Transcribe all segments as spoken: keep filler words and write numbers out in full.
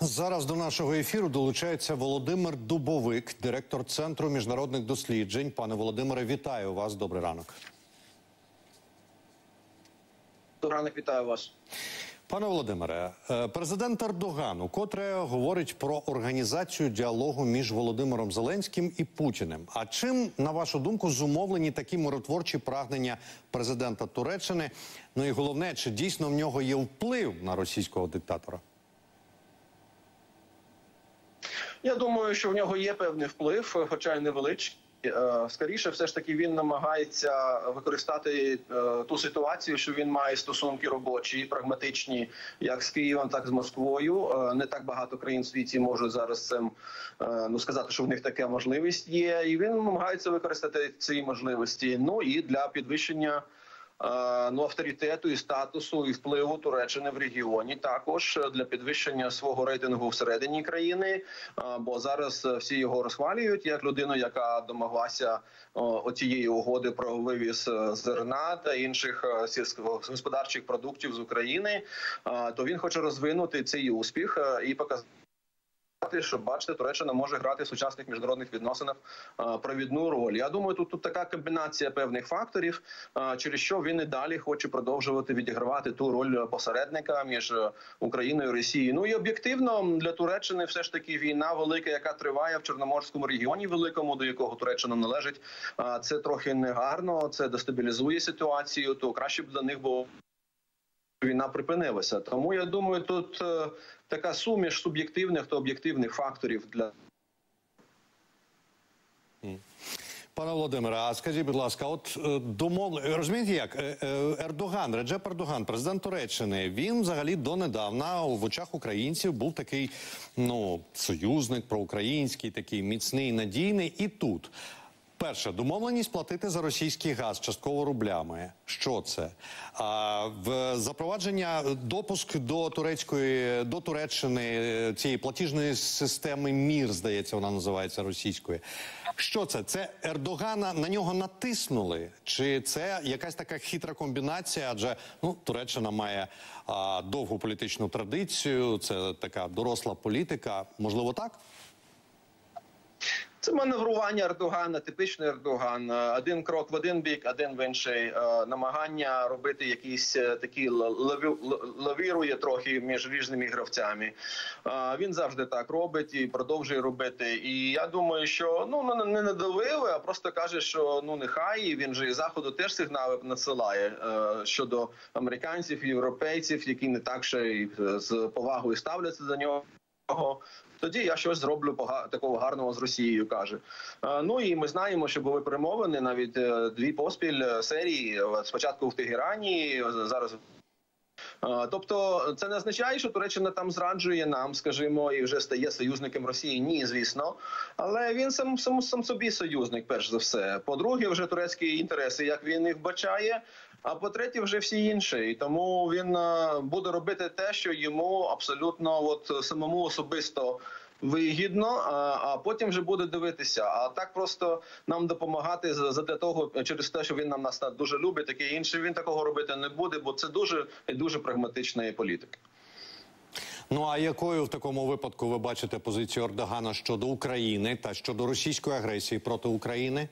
Зараз до нашого ефіру долучається Володимир Дубовик, директор Центру міжнародних досліджень. Пане Володимире, вітаю вас. Добрий ранок. Добрий ранок, вітаю вас. Пане Володимире, президент Ердоган укотре говорить про організацію діалогу між Володимиром Зеленським і Путіним. А чим, на вашу думку, зумовлені такі миротворчі прагнення президента Туреччини? Ну і головне, чи дійсно в нього є вплив на російського диктатора? Я думаю, що в нього є певний вплив, хоча й невеличкий. Скоріше, все ж таки, він намагається використати ту ситуацію, що він має стосунки робочі, прагматичні, як з Києвом, так і з Москвою. Не так багато країн в світі можуть зараз цим, ну, сказати, що в них така можливість є. І він намагається використати ці можливості, ну, і для підвищення ну, авторитету і статусу і впливу Туреччини в регіоні, також для підвищення свого рейтингу всередині країни, бо зараз всі його розхвалюють як людину, яка домоглася оцієї угоди про вивіз зерна та інших сільськогосподарчих продуктів з України, то він хоче розвинути цей успіх і показати, що, бачите, Туреччина може грати в сучасних міжнародних відносинах а, провідну роль. Я думаю, тут, тут така комбінація певних факторів, а, через що він і далі хоче продовжувати відігравати ту роль посередника між Україною і Росією. Ну і об'єктивно для Туреччини все ж таки війна велика, яка триває в Чорноморському регіоні великому, до якого Туреччина належить. А, це трохи негарно, це дестабілізує ситуацію, то краще б для них було війна припинилася. Тому, я думаю, тут е, така суміш суб'єктивних та об'єктивних факторів для... Пане Володимире, а скажіть, будь ласка, от домов... розумієте як, Ердоган, Реджеп Ердоган, президент Туреччини, він взагалі донедавна в очах українців був такий, ну, союзник проукраїнський, такий міцний, надійний, і тут... Перше, домовленість платити за російський газ частково рублями. Що це? А, в запровадження, допуск до турецької, до Туреччини цієї платіжної системи МІР, здається, вона називається російською. Що це? Це Ердогана, на нього натиснули? Чи це якась така хитра комбінація? Адже, ну, Туреччина має а, довгу політичну традицію, це така доросла політика. Можливо, так? Це маневрування Ердогана, типичний Ердоган. Один крок в один бік, один в інший. Намагання робити якісь такі, лавірує трохи між різними гравцями. Він завжди так робить і продовжує робити. І я думаю, що, ну, не надавив, а просто каже, що, ну, нехай. І він же і Заходу теж сигнали надсилає щодо американців і європейців, які не так ще й з повагою ставляться до нього. Тоді я щось зроблю такого гарного з Росією, каже. Ну і ми знаємо, що були перемовини, навіть дві поспіль серії, спочатку в Тегерані, зараз... Тобто це не означає, що Туреччина там зраджує нам, скажімо, і вже стає союзником Росії? Ні, звісно. Але він сам, сам, сам собі союзник, перш за все. По-друге, вже турецькі інтереси, як він їх бачає. А по-третє, вже всі інші. І тому він буде робити те, що йому абсолютно от самому особисто вигідно, а, а потім вже буде дивитися. А так просто нам допомагати задля того, через те, що він нам нас дуже любить, таке інше, він такого робити не буде, бо це дуже і дуже прагматична політика. Ну, а якою в такому випадку ви бачите позицію Ердогана щодо України та щодо російської агресії проти України?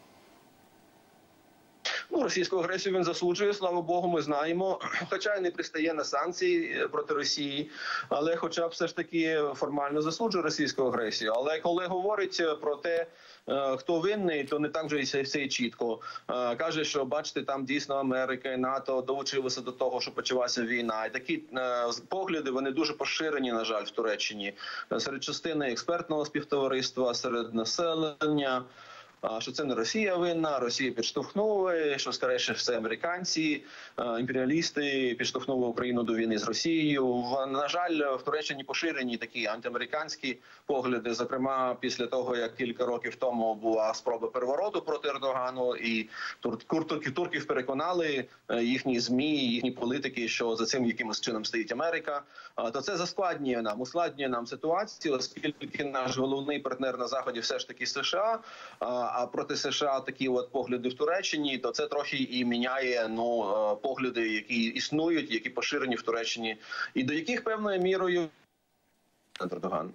Ну, російську агресію він засуджує, слава Богу, ми знаємо. Хоча й не пристає на санкції проти Росії, але хоча б все ж таки формально засуджує російську агресію. Але коли говорить про те, хто винний, то не так вже і все чітко. Каже, що, бачите, там дійсно Америка і НАТО долучилися до того, що почалася війна. І такі погляди, вони дуже поширені, на жаль, в Туреччині. Серед частини експертного співтовариства, серед населення. Що це не Росія винна, Росія підштовхнула, що, скоріше, це американці, імперіалісти підштовхнули Україну до війни з Росією. На жаль, в Туреччині поширені такі антиамериканські погляди, зокрема, після того, як кілька років тому була спроба перевороту проти Ердогану, і турки, турків переконали їхні ЗМІ, їхні політики, що за цим якимось чином стоїть Америка, то це заскладнює нам, ускладнює нам ситуацію, оскільки наш головний партнер на Заході все ж таки США, а проти США такі от погляди в Туреччині, то це трохи і міняє, ну, погляди, які існують, які поширені в Туреччині, і до яких певною мірою Ердоган.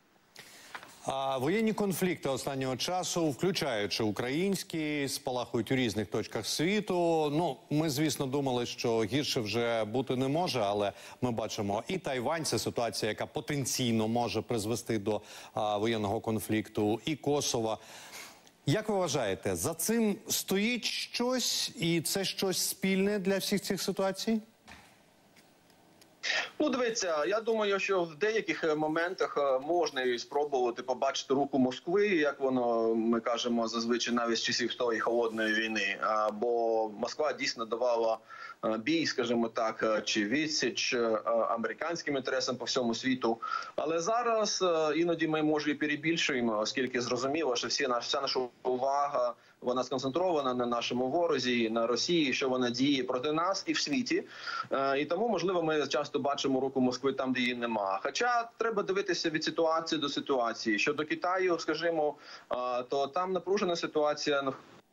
А воєнні конфлікти останнього часу, включаючи українські, спалахують у різних точках світу. Ну, ми, звісно, думали, що гірше вже бути не може, але ми бачимо і Тайвань – це ситуація, яка потенційно може призвести до а, воєнного конфлікту, і Косово. Як ви вважаєте, за цим стоїть щось, і це щось спільне для всіх цих ситуацій? Ну, дивіться, я думаю, що в деяких моментах можна і спробувати побачити руку Москви, як воно, ми кажемо, зазвичай навіть з часів тої холодної війни. Бо Москва дійсно давала бій, скажімо так, чи відсіч американським інтересам по всьому світу. Але зараз іноді ми, може, і перебільшуємо, оскільки зрозуміло, що всі наш, вся наша увага, вона сконцентрована на нашому ворозі, на Росії, що вона діє проти нас і в світі. І тому, можливо, ми часто бачимо руку Москви там, де її нема. Хоча треба дивитися від ситуації до ситуації. Щодо Китаю, скажімо, то там напружена ситуація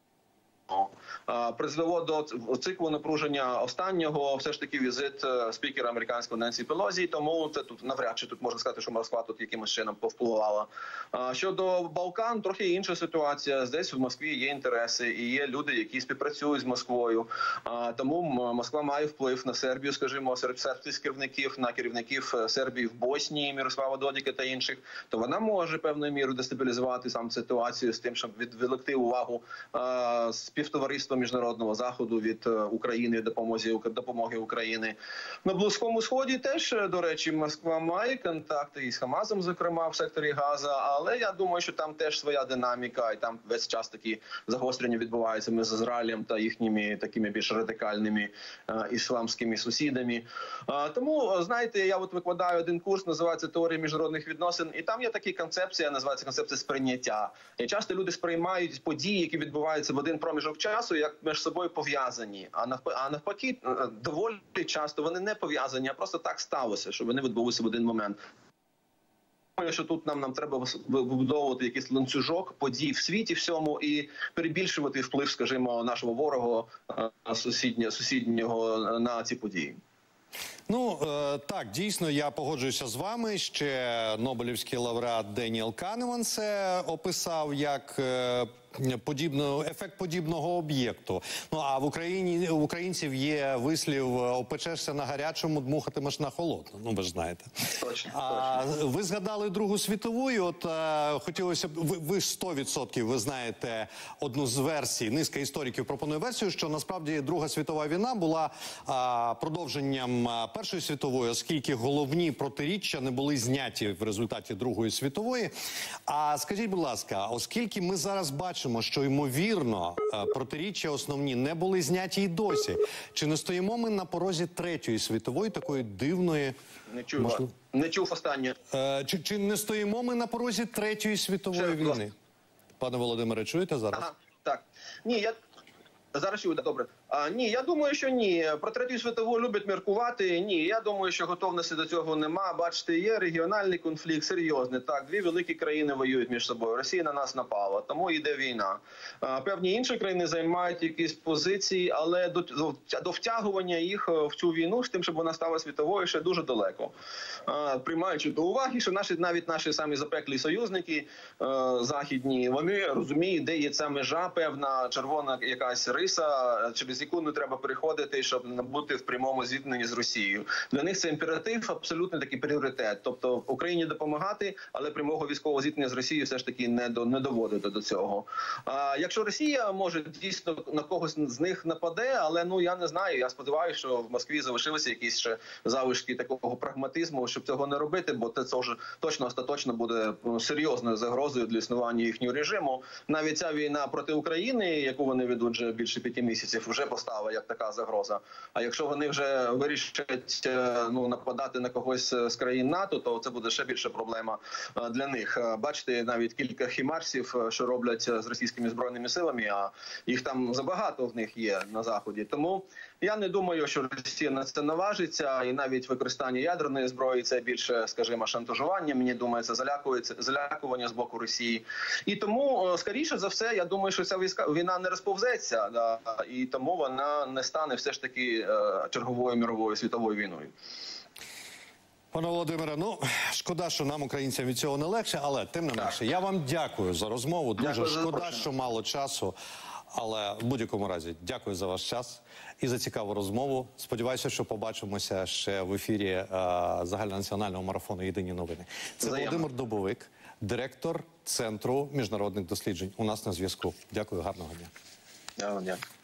призвело до циклу напруження останнього, все ж таки візит спікера американського Ненсі Пелозі, тому це тут навряд чи тут можна сказати, що Москва тут якимось чином повпливала. Щодо Балкан, трохи інша ситуація. Здесь в Москві є інтереси і є люди, які співпрацюють з Москвою. Тому Москва має вплив на Сербію, скажімо, серед сербських керівників, на керівників Сербії в Боснії, Мирослава Додіка та інших, то вона може певною мірою дестабілізувати сам ситуацію з тим, щоб відволікти увагу співтовариства міжнародного заходу від України, допомоги, допомоги України. На Близькому Сході теж, до речі, Москва має контакти із Хамасом, зокрема, в секторі Газа, але я думаю, що там теж своя динаміка, і там весь час такі загострення відбуваються ми з Ізраїлем та їхніми такими більш радикальними е, ісламськими сусідами. Е, тому, знаєте, я от викладаю один курс, називається «Теорія міжнародних відносин», і там є така концепція, називається концепція сприйняття. І часто люди сприймають події, які відбуваються в один проміжок часу, як між собою пов'язані. А навпаки, доволі часто вони не пов'язані, а просто так сталося, що вони відбулися в один момент. Думаю, що тут нам, нам треба вибудовувати якийсь ланцюжок подій в світі всьому і перебільшувати вплив, скажімо, нашого ворога сусіднього, сусіднього на ці події. Ну, е, так, дійсно, я погоджуюся з вами. Ще Нобелівський лауреат Деніел Канеман це описав як е, подібно, ефект подібного об'єкту. Ну, а в Україні у українців є вислів «опечешся на гарячому, дмухатимеш на холодному». Ну, ви ж знаєте. Точно, а, точно. Ви згадали Другу світову, і от е, хотілося б, ви, ви ж сто відсотків ви знаєте одну з версій, низка істориків пропонує версію, що насправді Друга світова війна була е, продовженням Першої світової, оскільки головні протиріччя не були зняті в результаті Другої світової. А скажіть, будь ласка, оскільки ми зараз бачимо, що, ймовірно, протиріччя основні не були зняті і досі, чи не стоїмо ми на порозі Третьої світової, такої дивної... Не чув, можливо... не чув останнє. Е, чи, чи не стоїмо ми на порозі Третьої світової Ще, війни? Пане Володимире, чуєте зараз? Ага, так. Ні, я... Зараз чую, добре. А, ні, я думаю, що ні. Про Третю світову люблять міркувати. Ні, я думаю, що готовності до цього нема. Бачите, є регіональний конфлікт, серйозний. Так, дві великі країни воюють між собою. Росія на нас напала, тому йде війна. А, певні інші країни займають якісь позиції, але до, до, до втягування їх в цю війну, з тим, щоб вона стала світовою, ще дуже далеко. А, приймаючи до уваги, що наші, навіть наші самі запеклі союзники а, західні, вони розуміють, де є ця межа, певна червона якась риса, через яку не треба переходити, щоб не бути в прямому зіткненні з Росією. Для них це імператив, абсолютно такий пріоритет. Тобто Україні допомагати, але прямого військового зіткнення з Росією все ж таки не, до, не доводити до цього. А якщо Росія може дійсно на когось з них нападе, але ну я не знаю, я сподіваюся, що в Москві залишилися якісь ще залишки такого прагматизму, щоб цього не робити, бо це вже точно остаточно буде серйозною загрозою для існування їхнього режиму. Навіть ця війна проти України, яку вони ведуть вже більше п'яти місяців, вже постала як така загроза. А якщо вони вже вирішать ну, нападати на когось з країн НАТО, то це буде ще більша проблема для них. Бачите, навіть кілька хімарсів, що роблять з російськими збройними силами, а їх там забагато в них є на Заході. Тому я не думаю, що Росія на це наважиться, і навіть використання ядерної зброї – це більше, скажімо, шантажування, мені думається, залякування з боку Росії. І тому, скоріше за все, я думаю, що ця війна не розповзеться, да, і тому вона не стане все ж таки черговою міровою світовою війною. Пане Володимире, ну шкода, що нам, українцям, від цього не легше, але тим не менше, я вам дякую за розмову. Дуже Дякую за шкода, запрошення. що мало часу. Але в будь-якому разі дякую за ваш час і за цікаву розмову. Сподіваюся, що побачимося ще в ефірі е, загальнонаціонального марафону «Єдині новини». Це Взаємно. Володимир Дубовик, директор Центру міжнародних досліджень. У нас на зв'язку. Дякую, гарного дня. Дякую.